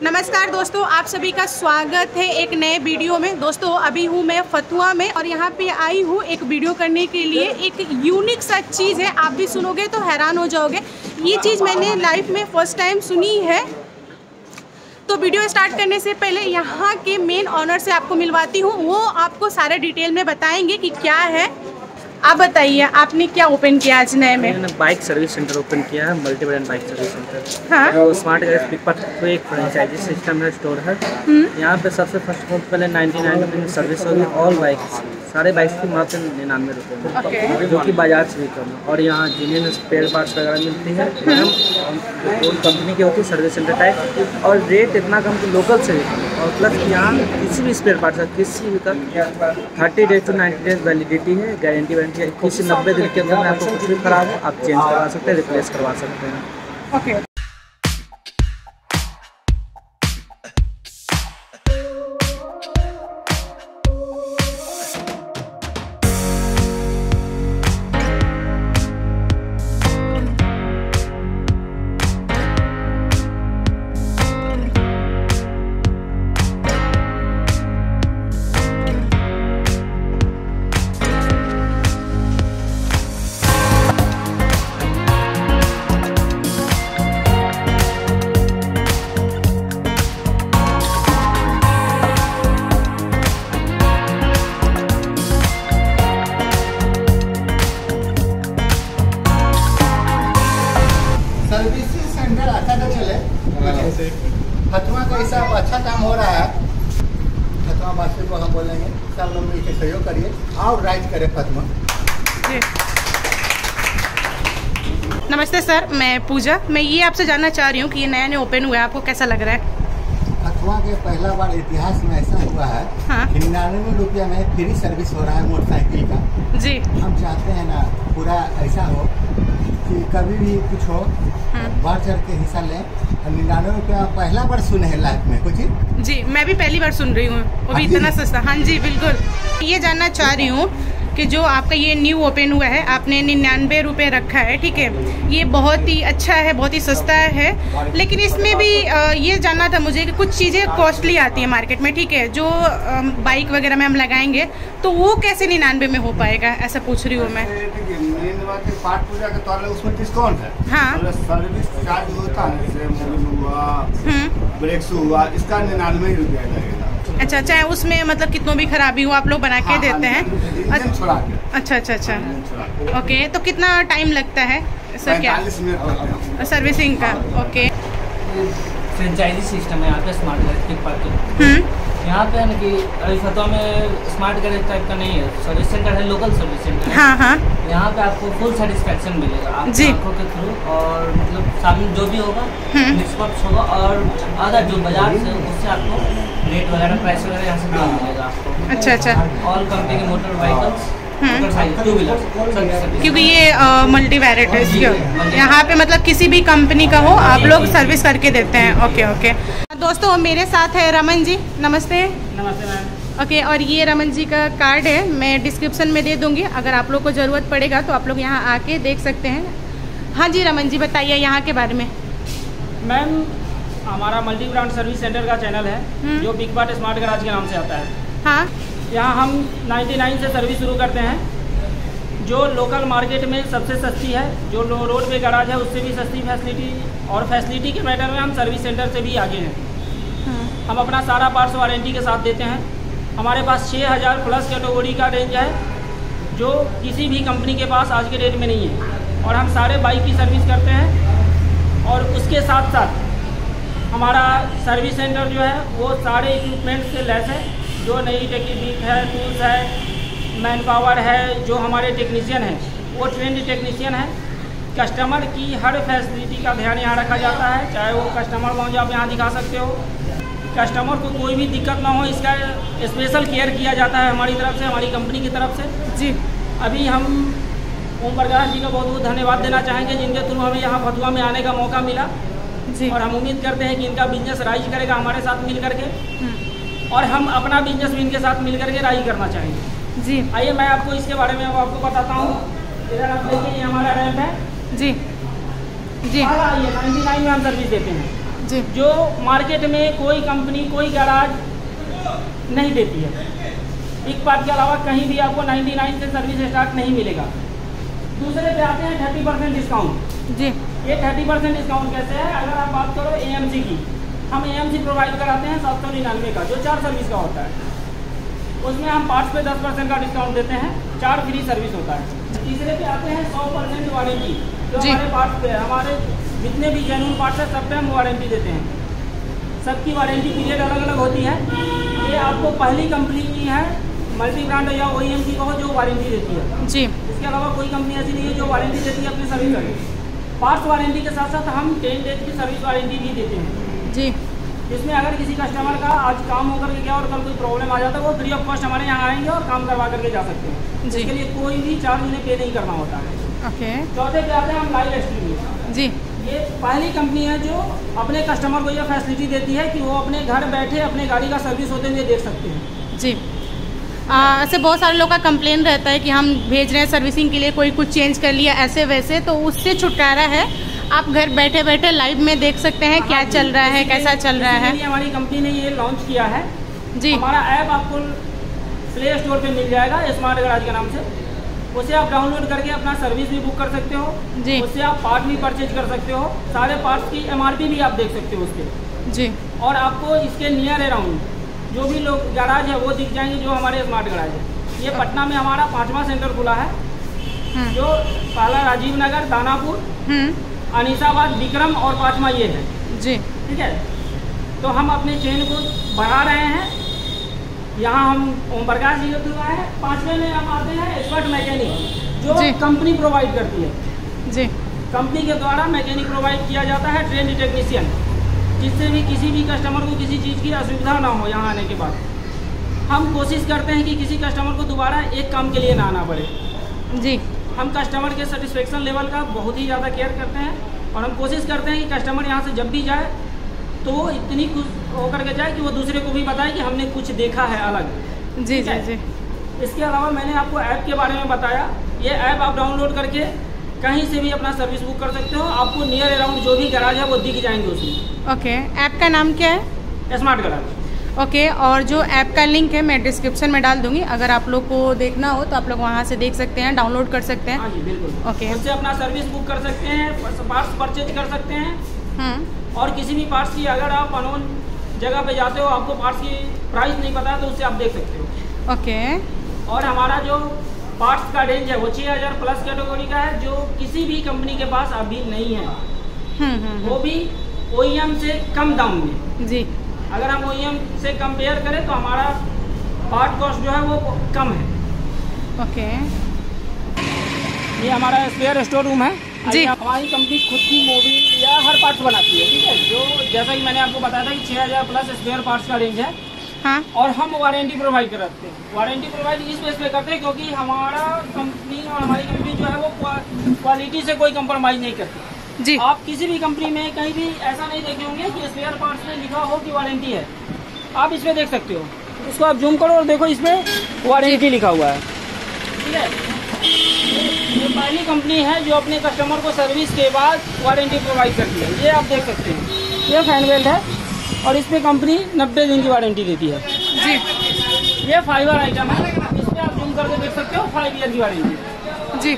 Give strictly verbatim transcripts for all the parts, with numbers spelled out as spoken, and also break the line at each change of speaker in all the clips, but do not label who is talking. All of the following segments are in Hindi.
नमस्कार दोस्तों, आप सभी का स्वागत है एक नए वीडियो में। दोस्तों अभी हूँ मैं फतुआ में और यहाँ पे आई हूँ एक वीडियो करने के लिए। एक यूनिक सा चीज़ है, आप भी सुनोगे तो हैरान हो जाओगे। ये चीज़ मैंने लाइफ में फर्स्ट टाइम सुनी है। तो वीडियो स्टार्ट करने से पहले यहाँ के मेन ऑनर से आपको मिलवाती हूँ, वो आपको सारे डिटेल में बताएंगे कि क्या है। आप बताइए, आपने क्या ओपन किया आज नए में?
मैंने बाइक सर्विस सेंटर ओपन किया है, multi brand bike service centre.
हाँ,
तो स्मार्ट गैस पिकअप तो एक फ्रेंचाइजी सिस्टम है, स्टोर है। यहाँ पे सबसे फर्स्ट ऑफ पहले नाइन्टी नाइन रुपये में सर्विस होगी ऑल बाइक, सारे बाइक की मात्र निन्यानवे रुपये में,
okay.
जो कि बाजार से भी कम है। और यहाँ जिन्हें स्पेयर पार्ट्स वगैरह मिलती है, कोई कंपनी की होती है सर्विस सेंटर टाइप, और रेट इतना कम कि लोकल से भी कम। और प्लस यहाँ किसी भी स्पेयर पार्ट का किसी भी का thirty days two ninety days validity है, गारंटी वारंटी है। इक्कीस से नब्बे दिन के अंदर में आपको कुछ भी खराब हो आप चेंज करवा सकते हैं, रिप्लेस करवा सकते हैं।
ओके।
सर्विसिंग सेंटर अच्छा तो चले, फतुआ का ऐसा अच्छा काम हो रहा है। फतुआ वासी को हम बोलेंगे सब लोग मिलकर सहयोग करिए और राइज करें फतुआ।
नमस्ते सर, मैं पूजा। मैं ये आपसे जानना चाह रही हूँ कि ये नया नया ओपन हुआ है, आपको कैसा लग रहा है?
फतुआ के पहला बार इतिहास में ऐसा हुआ है। हाँ। निन्यानवे रुपया में फ्री सर्विस हो रहा है मोटरसाइकिल का। जी। हम चाहते हैं ना पूरा ऐसा हो कि कभी भी कुछ हो बढ़ चढ़ के हिस्सा लें। निन्यानवे रुपया पहला बार सुने हैं लाइफ में कुछ।
जी, मैं भी पहली बार सुन रही हूँ, वो भी इतना सस्ता। हाँ जी बिल्कुल। ये जानना चाह रही हूँ कि जो आपका ये न्यू ओपन हुआ है, आपने निन्यानवे रुपये रखा है, ठीक है, ये बहुत ही अच्छा है, बहुत ही सस्ता है। लेकिन इसमें भी ये जानना था मुझे कि कुछ चीज़ें कॉस्टली आती है मार्केट में, ठीक है, जो बाइक वगैरह में हम लगाएंगे तो वो कैसे निन्यानवे में हो पाएगा, ऐसा पूछ रही हूँ मैं।
पाठ पूजा के तौर पर उसमें डिस्काउंट है। हाँ। सर्विस चार्ज होता है, जैसे मोबिल हुआ, ब्रेक्स हुआ, इसका निन्यानवे रुपया लगेगा।
अच्छा, चाहे उसमें मतलब कितनों भी खराबी हो आप लोग बना के हाँ, देते हैं। अच्छा अच्छा अच्छा, ओके। तो कितना टाइम लगता है सर क्या सर्विसिंग का? ओके।
फ्रेंचाइजी सिस्टम है यहाँ पे स्मार्ट गैस पिकअप। यहाँ पे है ना कि अभी फतुआ में स्मार्ट गैस टाइप का नहीं है, सर्विस सेंटर है, लोकल सर्विस सेंटर है। हाँ हाँ। यहाँ पे आपको फुल सेटिस्फेक्शन मिलेगा आपकी आंखों के थ्रू, और मतलब सामने जो भी होगा निष्पक्ष होगा, और अदर जो बाजार से उससे आपको रेट वगैरह प्राइस वगैरह यहाँ से कम मिलेगा आपको। अच्छा अच्छा। ऑल कंपनी के मोटर व्हीकल्स, टू व्हीलर,
क्योंकि ये मल्टी वैराइट है इसकी, यहाँ पे मतलब किसी भी कंपनी का हो आप लोग सर्विस करके देते हैं। Okay okay. दोस्तों मेरे साथ है रमन जी। नमस्ते।
नमस्ते मैम।
ओके, और ये रमन जी का कार्ड है, मैं डिस्क्रिप्शन में दे दूंगी, अगर आप लोग को ज़रूरत पड़ेगा तो आप लोग यहाँ आके देख सकते हैं। हाँ जी रमन जी, बताइए यहाँ के बारे में।
मैम हमारा मल्टी ब्रांड सर्विस सेंटर का चैनल है जो बिग बाट स्मार्ट गैराज के नाम से आता है। हाँ। यहाँ हम निन्यानवे से सर्विस शुरू करते हैं, जो लोकल मार्केट में सबसे सस्ती है, जो रोड पे गैराज है उससे भी सस्ती फैसिलिटी, और फैसिलिटी के मैटर में हम सर्विस सेंटर से भी आगे हैं। हाँ। हम अपना सारा पार्ट्स वारंटी के साथ देते हैं। हमारे पास छः हज़ार प्लस कैटेगरी का रेंज है, जो किसी भी कंपनी के पास आज के डेट में नहीं है, और हम सारे बाइक की सर्विस करते हैं। और उसके साथ साथ हमारा सर्विस सेंटर जो है वो सारे इक्विपमेंट से लैस है, जो नई टेक्निक है, टूल्स है, मैन पावर है, जो हमारे टेक्नीशियन हैं वो ट्रेंड टेक्नीशियन है। कस्टमर की हर फैसिलिटी का ध्यान यहाँ रखा जाता है, चाहे वो कस्टमर पहुँच आप यहाँ दिखा सकते हो, कस्टमर को कोई भी दिक्कत ना हो, इसका स्पेशल केयर किया जाता है हमारी तरफ से, हमारी कंपनी की तरफ से। जी। अभी हम ओम प्रकाश जी का बहुत बहुत धन्यवाद देना चाहेंगे, जिनके थ्रू हमें यहाँ फतुआ में आने का मौका मिला। जी। और हम उम्मीद करते हैं कि इनका बिजनेस राइज करेगा हमारे साथ मिल करके, और हम अपना बिजनेस भी इनके साथ मिल करके राइज करना चाहेंगे। जी। आइए मैं आपको इसके बारे में आपको बताता हूँ। इधर आप देखिए, ये हमारा रैंप है। जी जी। आइए नाइन्टी नाइन में हम सर्विस देते हैं।
जी।
जो मार्केट में कोई कंपनी कोई गैराज नहीं देती है। एक पार्ट के अलावा कहीं भी आपको निन्यानवे से सर्विस स्टार्ट नहीं मिलेगा। दूसरे पे आते हैं तीस परसेंट डिस्काउंट। जी। ये तीस परसेंट डिस्काउंट कैसे है? अगर आप बात करो एएमसी की, हम एएमसी प्रोवाइड कराते हैं सात सौ निन्यानवे का, जो चार सर्विस का होता है। उसमें हम पार्ट्स पे दस परसेंट का डिस्काउंट देते हैं, चार फ्री सर्विस होता है। तीसरे पे आते हैं सौ परसेंट वारंटी, जो हमारे पार्ट्स पे हमारे जितने भी जेन्युइन पार्ट्स है सब पे हम वारंटी देते हैं। सबकी वारंटी पीरियड अलग अलग होती है। ये आपको पहली कंपनी की है मल्टी ब्रांड या ओईएम की कहो जो वारंटी देती है जी। इसके अलावा कोई कंपनी ऐसी नहीं है जो वारंटी देती है अपनी सर्विस का। पार्ट्स वारंटी के साथ साथ हम टेन डेज की सर्विस वारंटी भी देते हैं जी। जिसमें अगर किसी कस्टमर का आज काम होकर के गया और कल कोई प्रॉब्लम आ जाता है, वो फ्री ऑफ कॉस्ट हमारे यहाँ आएंगे और काम करवा करके जा सकते हैं। इसके लिए कोई भी चार्ज उन्हें पे नहीं करना होता है। ओके। चौथे पे आते हैं हम लाइव स्ट्रीमिंग जी। ये पहली कंपनी है जो अपने कस्टमर को यह फैसिलिटी देती है कि वो अपने घर बैठे अपने गाड़ी का सर्विस होते हुए देख सकते हैं जी।
ऐसे बहुत सारे लोग का कंप्लेन रहता है कि हम भेज रहे हैं सर्विसिंग के लिए, कोई कुछ चेंज कर लिया ऐसे वैसे, तो उससे छुटकारा है। आप घर बैठे बैठे लाइव में देख सकते हैं क्या चल रहा है, कैसा चल रहा है।
हमारी कंपनी ने ये लॉन्च किया है जी। हमारा ऐप आपको प्ले स्टोर पे मिल जाएगा स्मार्ट गैराज के नाम से। उसे आप डाउनलोड करके अपना सर्विस भी बुक कर सकते हो जी। उससे आप पार्ट भी परचेज कर सकते हो, सारे पार्ट्स की एमआरपी भी आप देख सकते हो उसके जी। और आपको इसके नियर अराउंड जो भी लोग गैराज है वो दिख जाएंगे जो हमारे स्मार्ट गैराज है। ये पटना में हमारा पांचवा सेंटर खुला है, जो पहला राजीव नगर, दानापुर, अनीसाबाद, विक्रम और पांचवा ये है जी। ठीक है, तो हम अपने चेन को बढ़ा रहे हैं। यहाँ हम ओम प्रकाश जी के आए हैं। पांचवे में हम आते हैं एक्सपर्ट मैकेनिक, जो कंपनी प्रोवाइड करती है जी। कंपनी के द्वारा मैकेनिक प्रोवाइड किया जाता है, ट्रेंड टेक्नीशियन, जिससे भी किसी भी कस्टमर को किसी चीज़ की असुविधा ना हो। यहाँ आने के बाद हम कोशिश करते हैं कि किसी कस्टमर को दोबारा एक काम के लिए ना आना पड़े जी। हम कस्टमर के सेटिस्फेक्शन लेवल का बहुत ही ज़्यादा केयर करते हैं और हम कोशिश करते हैं कि कस्टमर यहाँ से जब भी जाए तो वो इतनी खुश होकर के जाए कि वो दूसरे को भी बताए कि हमने कुछ देखा है अलग जी जी जी। इसके अलावा मैंने आपको ऐप के बारे में बताया। ये ऐप आप डाउनलोड करके कहीं से भी अपना सर्विस बुक कर सकते हो। आपको नियर अराउंड जो भी गैराज है वो दिख जाएंगे उसमें।
ओके, ऐप का नाम क्या है?
Smart garage.
ओके okay, और जो ऐप का लिंक है मैं डिस्क्रिप्शन में डाल दूंगी। अगर आप लोग को देखना हो तो आप लोग वहाँ से देख सकते हैं, डाउनलोड कर सकते हैं।
हाँ जी बिल्कुल।
Okay okay.
उससे अपना सर्विस बुक कर सकते हैं, पार्ट्स परचेज कर सकते हैं। और किसी भी पार्ट्स की अगर आप अनोन जगह पे जाते हो, आपको पार्ट्स की प्राइस नहीं पता है, तो उससे आप देख सकते हो।
Okay okay.
और हमारा जो पार्ट्स का रेंज है वो छः हज़ार प्लस कैटेगरी का है, जो किसी भी कंपनी के पास अभी नहीं है।
हुँ, हुँ,
वो भी ओईएम से कम दाम में
जी।
अगर हम ओईएम से कंपेयर करें तो हमारा पार्ट कॉस्ट जो है वो कम है।
ओके,
ये हमारा स्पेयर स्टोर रूम है जी। हमारी कंपनी खुद की मोबिल या हर पार्ट्स बनाती है, ठीक है। जो जैसा कि मैंने आपको बताया था कि छः हज़ार प्लस स्पेयर पार्ट्स का रेंज है।
हाँ। और
हम वारंटी प्रोवाइड करते हैं। वारंटी प्रोवाइड इस बेस पे करते हैं क्योंकि हमारा कंपनी और हमारी कंपनी जो है वो क्वालिटी से कोई कंप्रोमाइज़ नहीं करती जी। आप किसी भी कंपनी में कहीं भी ऐसा नहीं देखे होंगे कि स्पेयर पार्ट्स में लिखा हो कि वारंटी है। आप इसमें देख सकते हो, इसको आप जूम करो और देखो इसमें वारंटी लिखा हुआ है, ठीक है। ये पहली कंपनी है जो अपने कस्टमर को सर्विस के बाद वारंटी प्रोवाइड करती है। ये आप देख सकते हैं, ये फैन बेल्ट है और इस पर कंपनी नब्बे दिन की वारंटी देती है जी। ये फाइबर आइटम है, इस पर आप जूम करके देख सकते हो फाइव ईयर की वारंटी जी।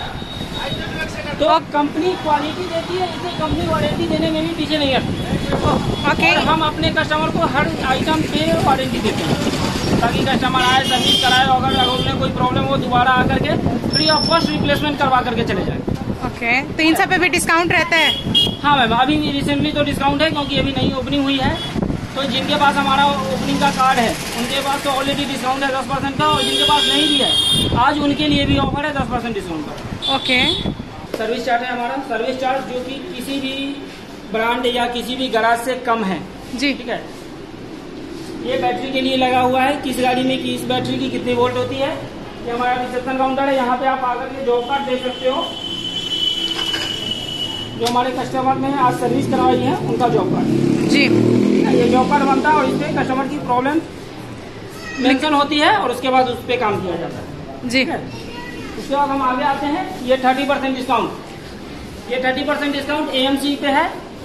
तो कंपनी क्वालिटी देती है, इसलिए कंपनी वारंटी देने में भी पीछे नहीं हटती। ओके, हम अपने कस्टमर को हर आइटम पे वारंटी देते हैं ताकि कस्टमर आए, सर्विस कराए, अगर अगर उन्हें कोई प्रॉब्लम हो दोबारा आकर के फ्री ऑफ कॉस्ट रिप्लेसमेंट करवा करके चले जाए।
ओके, तो इन सब पे भी डिस्काउंट रहता है?
हाँ मैम, अभी रिसेंटली तो डिस्काउंट है क्योंकि अभी नई ओपनिंग हुई है। तो जिनके पास हमारा ओपनिंग का कार्ड है उनके पास तो ऑलरेडी डिस्काउंट है दस परसेंट का, और जिनके पास नहीं भी है आज उनके लिए भी ऑफर है दस परसेंट डिस्काउंट का।
ओके,
सर्विस चार्ज है हमारा, सर्विस चार्ज जो कि किसी भी ब्रांड या किसी भी गैराज से कम है जी, ठीक है। ये बैटरी के लिए लगा हुआ है, किस गाड़ी में किस बैटरी की कितनी वोल्ट होती है। ये हमारा रिसेप्शन काउंटर है, यहाँ पे आप आकर के जॉब कार्ड देख सकते हो। जो हमारे कस्टमर ने आज सर्विस करवाई है उनका जॉब कार्ड जी। ये जॉब कार्ड बनता है और इस पर कस्टमर की प्रॉब्लम मेंशन होती है और उसके बाद उस पर काम किया जाता है जी। उसके बाद हम आगे आते हैं, ये थर्टी परसेंट डिस्काउंट। ये थर्टी परसेंट डिस्काउंट एएमसी पे है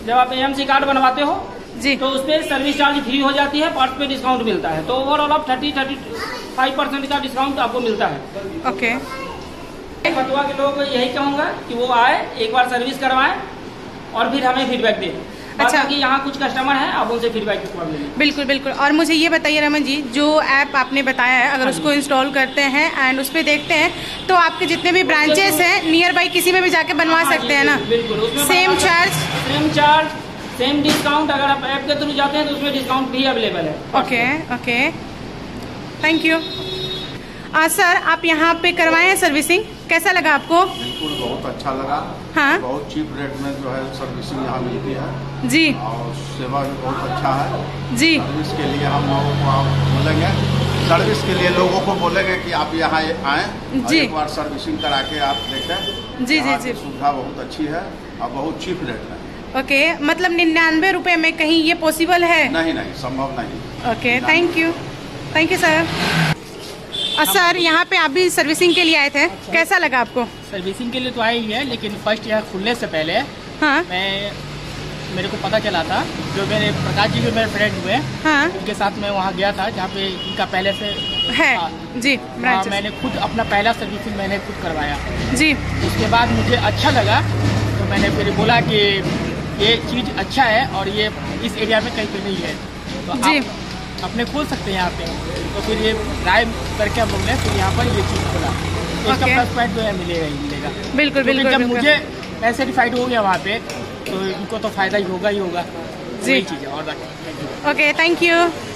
जब आप एएमसी कार्ड बनवाते हो
जी
तो उसपे सर्विस चार्ज फ्री हो जाती है, पार्ट्स पे डिस्काउंट मिलता है, तो ओवरऑल आप थर्टी थर्टी फाइव परसेंट का डिस्काउंट आपको मिलता है।
ओके
फतुहा के लोगों को यही कहूँगा कि वो आए, एक बार सर्विस करवाएं और फिर हमें फीडबैक दें। अच्छा कि यहाँ कुछ कस्टमर हैं, आप उनसे फीडबैक लें।
बिल्कुल बिल्कुल। और मुझे ये बताइए रमन जी, जो ऐप आपने बताया है अगर उसको इंस्टॉल करते हैं एंड उस पर देखते हैं तो आपके जितने भी ब्रांचेस हैं नियर बाई किसी में भी जाके बनवा सकते हैं ना?
बिल्कुल,
same charge
same charge same discount. अगर आप ऐप के थ्रू जाते हैं तो उसमें डिस्काउंट भी अवेलेबल है।
Okay okay, thank you. Sir आप यहाँ पे करवाए हैं सर्विसिंग, कैसा लगा आपको?
बिल्कुल बहुत अच्छा लगा।
हाँ,
बहुत चीप रेट में जो है सर्विसिंग यहाँ मिलती है
जी,
और सेवा भी बहुत अच्छा है
जी।
सर्विस के लिए हम लोगों को आप बोलेंगे, सर्विस के लिए लोगों को बोलेंगे कि आप यहाँ आएँ और एक बार सर्विसिंग करा के आप देखें।
जी जी जी,
सुविधा बहुत अच्छी है और बहुत चीप रेट में।
ओके, मतलब निन्यानवे रुपए में कहीं ये पॉसिबल है?
नहीं नहीं, संभव नहीं।
Okay, thank you, thank you sir. और सर यहाँ पे आप भी सर्विसिंग के लिए आए थे, कैसा लगा आपको?
सर्विसिंग के लिए तो आए ही है, लेकिन फर्स्ट यहाँ खुलने से पहले
हाँ, मैं
मेरे को पता चला था, जो मेरे प्रकाश जी जो मेरे फ्रेंड हुए
हाँ,
उनके साथ मैं वहाँ गया था जहाँ पे इनका पहले से
है
आ,
जी।
वहाँ मैंने खुद अपना पहला सर्विसिंग मैंने खुद करवाया
जी।
उसके बाद मुझे अच्छा लगा तो मैंने फिर बोला कि ये चीज़ अच्छा है और ये इस एरिया में कहीं पे नहीं है, तो
जी
आप अपने खोल सकते हैं यहाँ पे। तो फिर ये ट्राई करके हम लोग ने फिर यहाँ पर ये चीज़ खोला, तो इसका प्लस पॉइंट जो है मिलेगा ही मिलेगा।
बिल्कुल बिल्कुल।
जब
बिल्कुल।
मुझे मैं सेटिफाइड हो गया वहाँ पे तो इनको तो फ़ायदा ही होगा ही होगा,
जी
चीज़ है और बाकी।
Okay, thank you.